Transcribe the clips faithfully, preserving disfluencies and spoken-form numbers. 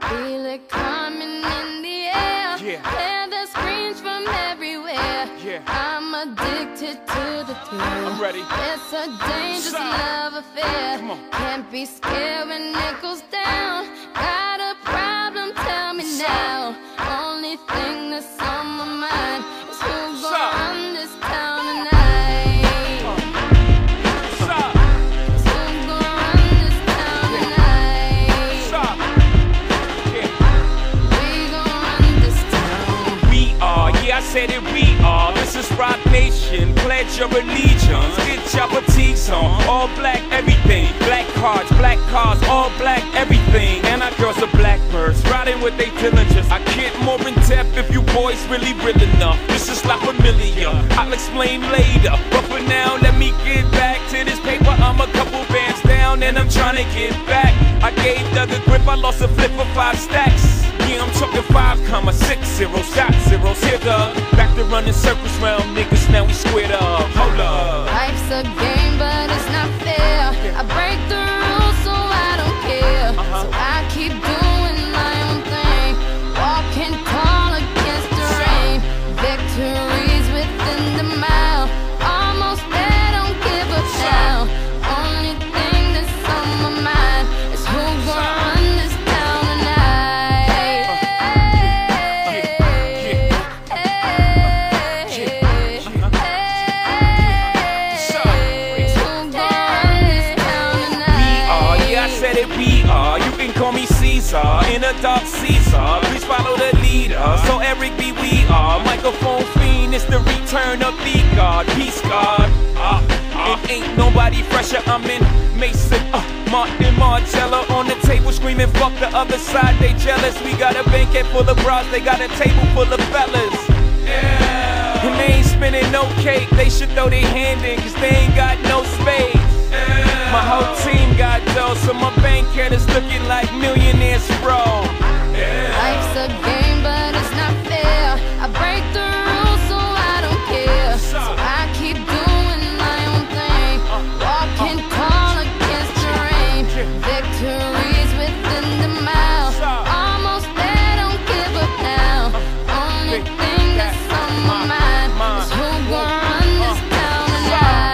Feel it coming in the air. Yeah. Hear the screams from everywhere. Yeah. I'm addicted to the thrill. I'm ready. It's a dangerous Side. love affair. Come on. Can't be scared when it goes down. Got a problem? Tell me Side. now. Only thing that's on my mind is who's gonna Side. run this town tonight. Stop. Is who's gonna run this town tonight? Stop. Yeah. We gon' run this town. We are, yeah, I said it, we are. This is Rock Nation, pledge your allegiance. Get your fatigues on, all black everything. Black cards, black cars, all black everything. And our girls are blackbirds, riding with they diligence. I can't more in depth if you boys really real enough. This is not familiar, I'll explain later. But for now, let me get back to this paper. I'm a couple bands down and I'm trying to get back. I gave Doug a grip, I lost a flip for five stacks. Yeah, I'm talking five comma six zero, shot zeros. Here the back to running circles round niggas, now we squared up. Hold up. Life's a game, but it's not fair. I break the rules, so I don't care. Uh-huh. So I keep doing my own thing, walking tall against the rain. Victories within the mile, almost there, don't give up now. Only thing that's on my mind is who's gonna run this town tonight. Said it, we are. You can call me Caesar, in a dark Caesar. Please follow the leader. So Eric B, we are. Microphone fiend, it's the return of the God. Peace God. Uh, uh. It ain't nobody fresher. I'm in Mason, uh, Martin Margiela on the table screaming, fuck the other side. They jealous. We got a banquet full of bras. They got a table full of fellas. Yeah. And they ain't spinning no cake. They should throw their hand in, cause they ain't got no space. My whole team got dough, so my bank account is looking like millionaires, bro. Yeah. Life's a game, but it's not fair. I break the rules, so I don't care. So I keep doing my own thing, walking tall against the rain. Victories within the mile, almost there, don't give up now. Only thing that's on my mind is who's gonna run this town tonight.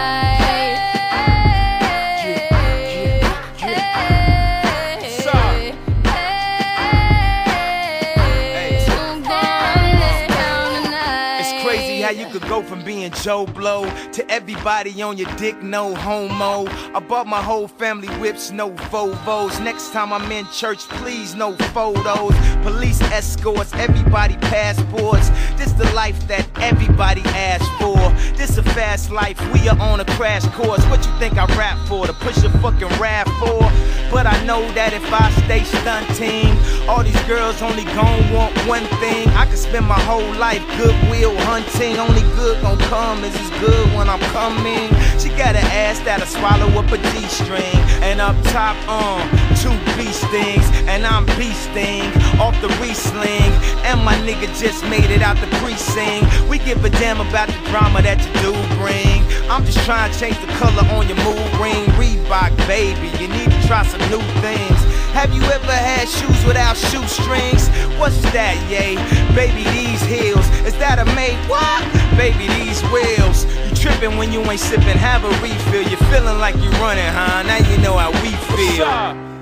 How you could go from being Joe Blow to everybody on your dick, no homo. I bought my whole family whips, no Volvos. Next time I'm in church, please no photos. Police escorts, everybody passports. This the life that everybody asked for. This a fast life, we are on a crash course. What you think I rap for? To push a fucking rap for? But I know that if I stay stunting, all these girls only gon' want one thing. I could spend my whole life goodwill hunting. Only good gon' come is as good when I'm coming. She got an ass that'll swallow up a G-string. And up top, um, two beast things. And I'm beasting off the re-sling. And my nigga just made it out the precinct. We give a damn about the drama that you do bring. I'm just trying to change the color on your mood ring. Reebok, baby, you need to try some new things. Have you ever had shoes without shoestrings? What's that, yay? Baby, these heels. Is that a made what? Baby, these wheels. You tripping when you ain't sipping, have a refill. You're feeling like you're running, huh? Now you know how we feel.